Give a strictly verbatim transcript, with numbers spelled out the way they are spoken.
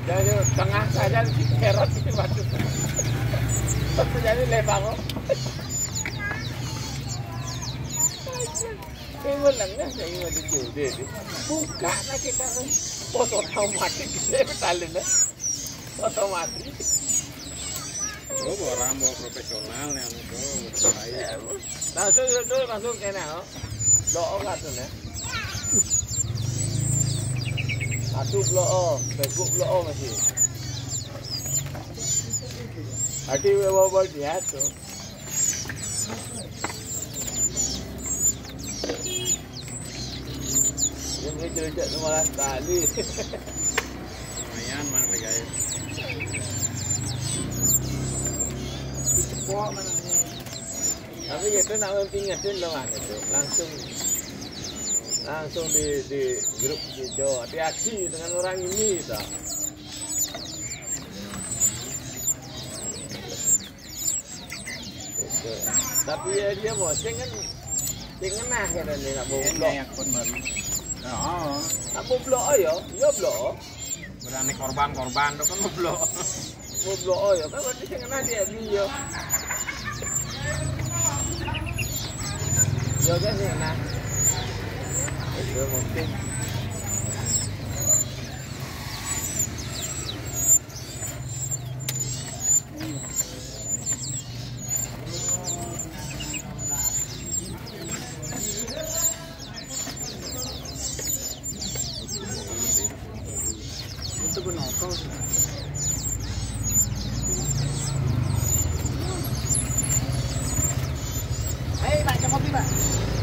Jadi tengah saja kerot itu batu. Jadi lebar kok. Cái vấn đề này là mà chịu để buka na kita kan foto otomatis kita talin na otomatis. Oh, orang mau profesional yang itu saya. Langsung itu langsung kena, no? Doa kata na. Satu blok, Facebook blok masih. Hati bawa dia tu. Yang cerita tu malah sekali. Lumayan mang guys. Cepok mana ni. Tapi itu nak mengingatin lawan itu langsung langsung di di grup hijau hati-hati dengan orang ini tak. Itu. Tapi ya dia boseng kan dengan nah kan ni nak bawa blok. Akun baru. Oh, Nak bawa blok ayo, yo blok. berani korban-korban tu kan blok. Bawa blok ayo kan berarti dengan nah dia dia. Yo kan dengan nah. Itu mungkin. Itu pun nokol. Hei, Pak, coba kopi, Pak.